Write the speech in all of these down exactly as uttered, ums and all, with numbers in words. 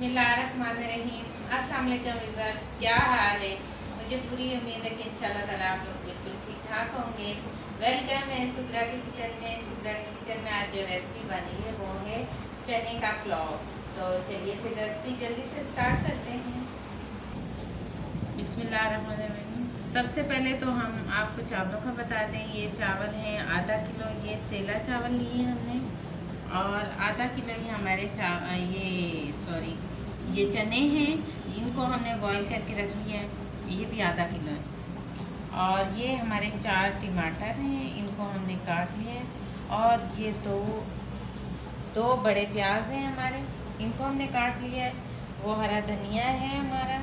बिस्मिल्लाहिर्रहमानिर्रहीम। अस्सलाम वालेकुम व्यूअर्स, क्या हाल है? मुझे पूरी उम्मीद है कि इंशाल्लाह ताला आप लोग बिल्कुल ठीक ठाक होंगे। वेलकम है सुग्रा के किचन में। सुग्रा के किचन में आज जो रेसिपी बनी है वो है चने का पुलाव। तो चलिए फिर रेसिपी जल्दी से स्टार्ट करते हैं। बिस्मिल्लाहिर्रहमानिर्रहीम। सबसे पहले तो हम आपको चावलों का बता दें। ये चावल हैं आधा किलो, ये सेला चावल लिए हमने, और आधा किलो ये हमारे चा ये सॉरी ये चने हैं, इनको हमने बॉईल करके रख लिया है, ये भी आधा किलो है। और ये हमारे चार टमाटर हैं, इनको हमने काट लिया है। और ये दो दो बड़े प्याज हैं हमारे, इनको हमने काट लिया है। वो हरा धनिया है हमारा,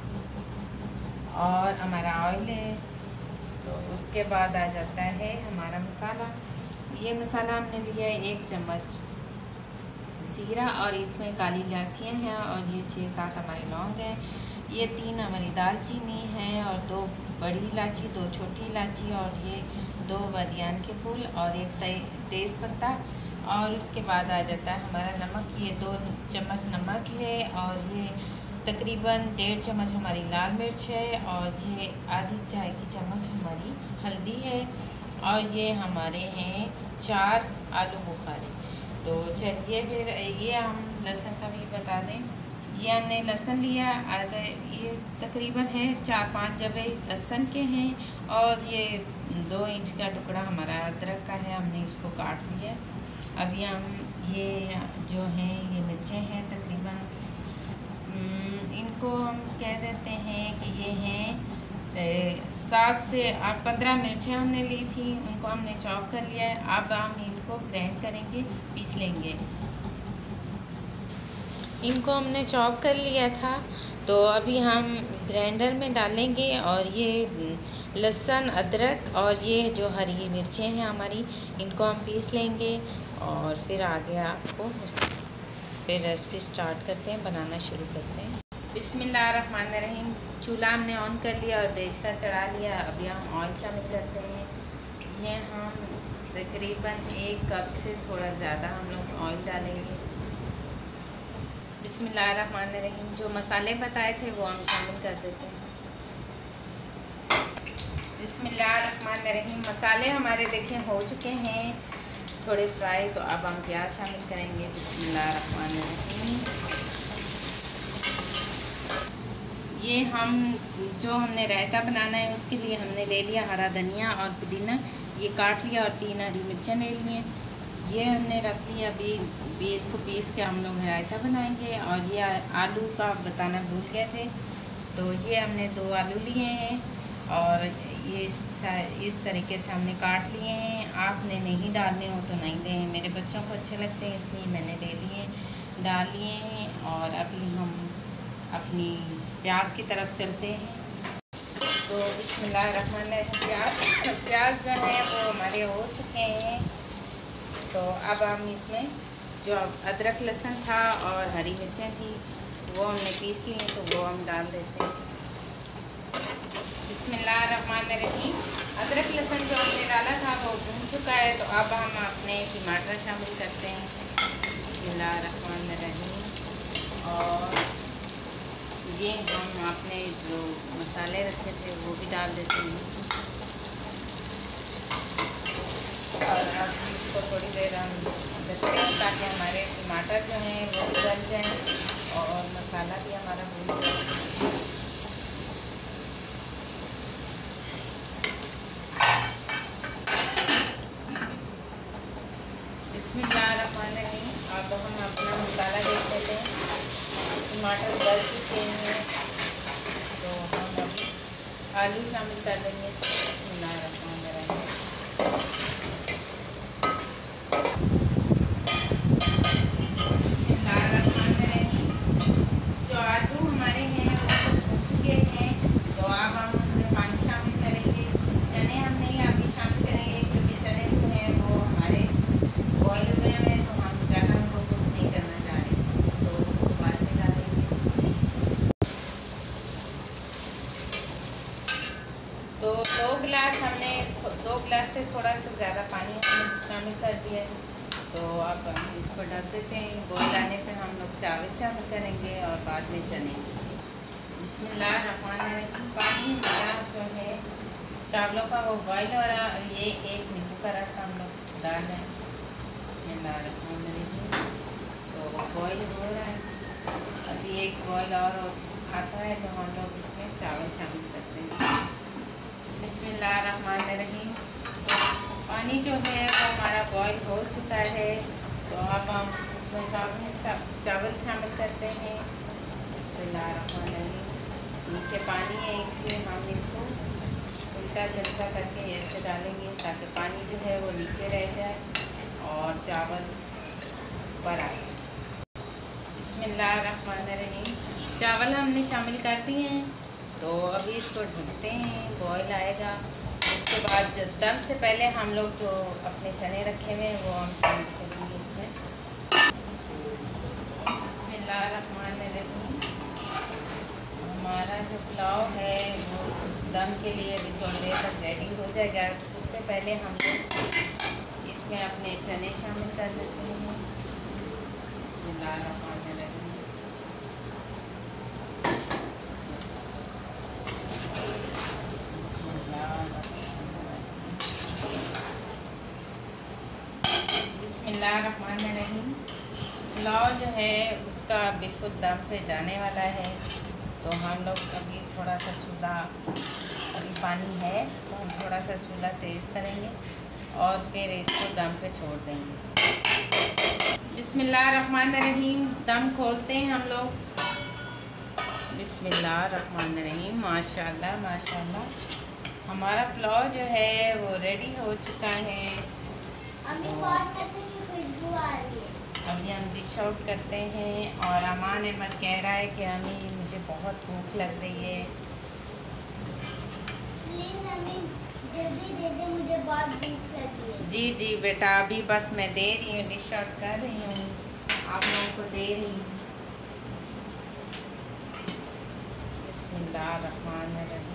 और हमारा ऑयल है। तो उसके बाद आ जाता है हमारा मसाला। ये मसाला हमने लिया है एक चम्मच ज़ीरा, और इसमें काली इलायचियाँ हैं, और ये छः सात हमारे लौंग हैं, ये तीन हमारी दालचीनी है, और दो बड़ी इलायची, दो छोटी इलायची, और ये दो बदियान के फूल, और एक तेज़ पत्ता। और उसके बाद आ जाता है हमारा नमक, ये दो चम्मच नमक है, और ये तकरीबन डेढ़ चम्मच हमारी लाल मिर्च है, और ये आधी चाय की चम्मच हमारी हल्दी है, और ये हमारे हैं चार आलू बुखारे। तो चलिए फिर ये हम लहसुन का भी बता दें। ये हमने लहसुन लिया आधा, ये तकरीबन है चार पांच जबे लहसुन के हैं, और ये दो इंच का टुकड़ा हमारा अदरक का है, हमने इसको काट लिया। अभी हम ये जो हैं ये मिर्चें हैं तकरीबन, इनको हम कह देते हैं कि ये हैं सात से आठ पंद्रह मिर्चें हमने ली थी, उनको हमने चॉप कर लिया है। अब हम इनको ग्राइंड करेंगे, पीस लेंगे। इनको हमने चॉप कर लिया था, तो अभी हम ग्राइंडर में डालेंगे, और ये लहसुन अदरक और ये जो हरी मिर्चें हैं हमारी, इनको हम पीस लेंगे। और फिर आगे आपको फिर रेसिपी स्टार्ट करते हैं, बनाना शुरू करते हैं। बिस्मिल्लाहिर्रहमानिर्रहीम। चूल्हा हमने ऑन कर लिया और तेज का चढ़ा लिया। अभी हम ऑयल शामिल करते हैं। ये हम तकरीबन एक कप से थोड़ा ज़्यादा हम लोग ऑयल डालेंगे। बिस्मिल्लाहिर्रहमानिर्रहीम। जो मसाले बताए थे वो हम शामिल कर देते हैं। बिस्मिल्लाहिर्रहमानिर्रहीम। मसाले हमारे देखें हो चुके हैं थोड़े फ्राई, तो अब हम प्याज शामिल करेंगे। बिस्मिल्लाहिर्रहमानिर्रहीम। ये हम जो हमने रायता बनाना है उसके लिए हमने ले लिया हरा धनिया और पुदीना, ये काट लिया, और तीन हरी मिर्चें ले लिए। ये हमने रख लिया। अभी भी इसको पीस के हम लोग रायता बनाएंगे। और ये आलू का बताना भूल गए थे, तो ये हमने दो आलू लिए हैं, और ये इस, इस तरीके से हमने काट लिए हैं। आपने नहीं डालने हो तो नहीं दें, मेरे बच्चों को अच्छे लगते हैं इसलिए मैंने ले लिए डाल लिए हैं। और अभी हम अपनी प्याज की तरफ चलते हैं। तो बिस्मिल्लाहिर्रहमानिर्रहीम। प्याज प्याज जो है वो हमारे हो चुके हैं। तो अब हम इसमें जो अदरक लहसुन था और हरी मिर्चें थी वो हमने पीस ली हैं, तो वो हम डाल देते हैं। बिस्मिल्लाहिर्रहमानिर्रहीम। अदरक लहसुन जो हमने डाला था वो भून चुका है, तो अब हम अपने टमाटर शामिल करते हैं। बिस्मिल्लाहिर्रहमानिर्रहीम। और ये हम अपने जो मसाले रखे थे वो भी डाल देते हैं, और अब इसको थोड़ी देर हम रखते हैं ताकि हमारे टमाटर जो हैं वो भी गल जाएँ और मसाला भी हमारा भून जाए। बिस्मिल्लाहिर्रहमानिर्रहीम। अब हम अपना मसाला देख लेते हैं। टमाटर गल चुके हैं, तो हम अभी आलू शामिल कर देंगे। बिस्मिल्लाहिर्रहमानिर्रहीम। बिस्मिल्लाहिर्रहमानिर्रहीम। जो आलू हमारे हैं वो भून चुके हैं, तो अब हम उसमें पानी शामिल करेंगे। चने हम नहीं अभी शामिल करेंगे, क्योंकि चने जो हैं वो हमारे बॉयल हुए हैं, तो हम ज़्यादा उनको कुक नहीं करना चाह रहे, तो बाद में डालेंगे। तो दो गिलास हमने दो गिलास से थोड़ा सा ज़्यादा पानी हमने शामिल कर दिया है। तो अब हम इसको ढक देते हैं। बॉयल आने पे हम लोग चावल शामिल करेंगे और बाद में चने। बिस्मिल्लाहिर्रहमानिर्रहीम। पानी हमारा जो है चावलों का वो बॉयल हो रहा है। ये एक नींबू का रस हम लोग डाल रहे हैं। बिस्मिल्लाहिर्रहमानिर्रहीम। तो बॉयल हो रहा है, अभी एक बॉयल और आता है तो हम लोग इसमें चावल शामिल करते हैं। बिस्मिल्लाहिर्रहमानिर्रहीम। पानी जो है वो हमारा बॉयल हो चुका है, तो अब हम इसमें चावल चावल शामिल करते हैं। बिस्मिल्लाहिर्रहमानिर्रहीम। नीचे पानी है इसलिए हम इसको उल्टा चमचा करके ऐसे डालेंगे ताकि पानी जो है वो नीचे रह जाए और चावल ऊपर आए। बिस्मिल्लाहिर्रहमानिर्रहीम। चावल हमने शामिल कर दिए हैं, तो अभी इसको ढकते हैं, बॉयल आएगा। उसके बाद दम से पहले हम लोग जो अपने चने रखे हुए हैं वो हम शामिल करेंगे इसमें। बिस्मिल्लाहिर्रहमानिर्रहीम। हमारा जो पुलाव है वो दम के लिए अभी थोड़ी देर तक रेडी हो जाएगा। उससे पहले हम लोग इसमें अपने चने शामिल कर देते हैं। बिस्मिल्लाहिर्रहमानिर्रहीम। बिस्मिल्लाहिर्रहमानिर्रहीम। पुलाव जो है उसका बिल्कुल दम पे जाने वाला है, तो हम लोग अभी थोड़ा सा चूल्हा, अभी पानी है तो हम थोड़ा सा चूल्हा तेज़ करेंगे और फिर इसको दम पे छोड़ देंगे। बिस्मिल्लाहिर्रहमानिर्रहीम। दम खोलते हैं हम लोग। बिस्मिल्लाहिर्रहमानिर्रहीम। माशाल्लाह माशाल्लाह हमारा पुलाव जो है वो रेडी हो चुका है। अभी बहुत अच्छी खुशबू आ रही है। अभी हम डिश आउट करते हैं और अमान अहमद कह रहा है कि अम्मी मुझे बहुत भूख लग रही है। प्लीज़ अम्मी जल्दी दे दे, मुझे बहुत भूख लगी है। जी जी बेटा, अभी बस मैं दे रही हूँ, डिश आउट कर रही हूँ, आप लोगों को दे रही हूँ। बिस्मिल्लाहिर्रहमानिर्रहीम।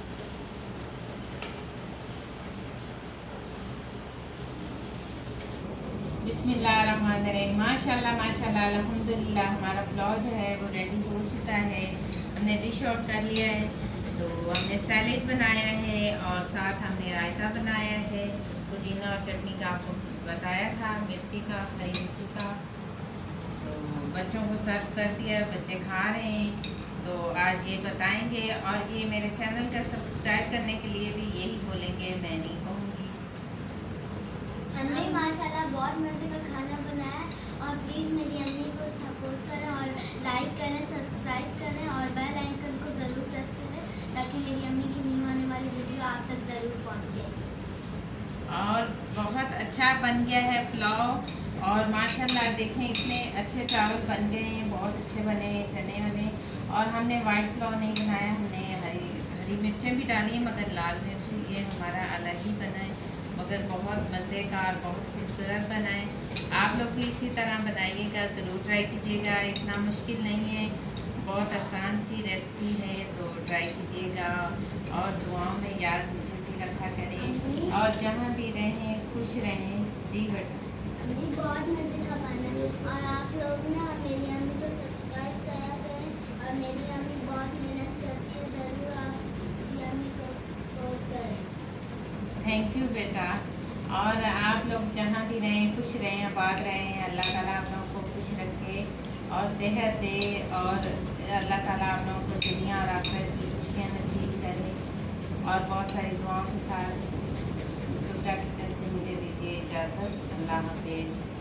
बिस्मिल्लाहिर्रहमानिर्रहीम। माशाल्लाह माशाल्लाह अल्हम्दुलिल्लाह हमारा पुलाव जो है वो रेडी हो चुका है। हमने डिश आउट कर लिया है, तो हमने सैलेड बनाया है और साथ हमने रायता बनाया है, पुदीना और चटनी का आपको बताया था, मिर्ची का, हरी मिर्ची का। तो बच्चों को सर्व कर दिया, बच्चे खा रहे हैं। तो आज ये बताएंगे और ये मेरे चैनल का सब्सक्राइब करने के लिए भी यही बोलेंगे, मैं नहीं कहूँगी। अम्मी माशाल्लाह बहुत मज़े का खाना बनाया है, और प्लीज़ मेरी अम्मी को सपोर्ट करें और लाइक करें, सब्सक्राइब करें और बेल आइकन को ज़रूर प्रेस करें ताकि मेरी अम्मी की न्यू आने वाली वीडियो आप तक ज़रूर पहुँचे। और बहुत अच्छा बन गया है पुलाव, और माशाल्लाह देखें इतने अच्छे चावल बन गए हैं, बहुत अच्छे बने हैं चने वने। और हमने वाइट पुलाव नहीं बनाया, हमने हरी हरी मिर्चें भी डाली हैं, मगर लाल मिर्च ये हमारा अलग ही बना है, मगर बहुत मज़े का और बहुत खूबसूरत बना है। आप लोग भी इसी तरह बनाइएगा, ज़रूर ट्राई कीजिएगा, इतना मुश्किल नहीं है, बहुत आसान सी रेसिपी है, तो ट्राई कीजिएगा और दुआओं में याद मुझे भी रखा करें, और जहाँ भी रहें खुश रहें। जी बेटा, अम्मी बहुत मज़े का बना है, और आप लोग ना मेरी अम्मी को सब्सक्राइब करा करें, और मेरी अम्मी बहुत मेहनत करती है, ज़रूर आप मेरी अम्मी को सपोर्ट करें। थैंक यू बेटा। और आप लोग जहाँ भी रहें खुश रहें, आबाद रहें, अल्लाह ताला आप लोगों को खुश रखे और सेहत दे, और अल्लाह ताला आप लोगों को दुनिया और आखिरत की खुशियाँ नसीब करे। और बहुत सारी दुआओं के साथ सुधा किचन से मुझे दीजिए इजाज़त। अल्लाह हाफिज़।